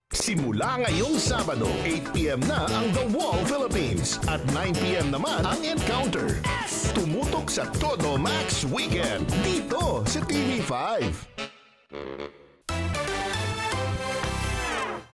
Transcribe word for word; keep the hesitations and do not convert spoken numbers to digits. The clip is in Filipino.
Simula ngayong Sabado, eight p m na ang The Wall Philippines at nine p m naman ang Encounter. Tumutok sa Todo Max Weekend dito sa T V five.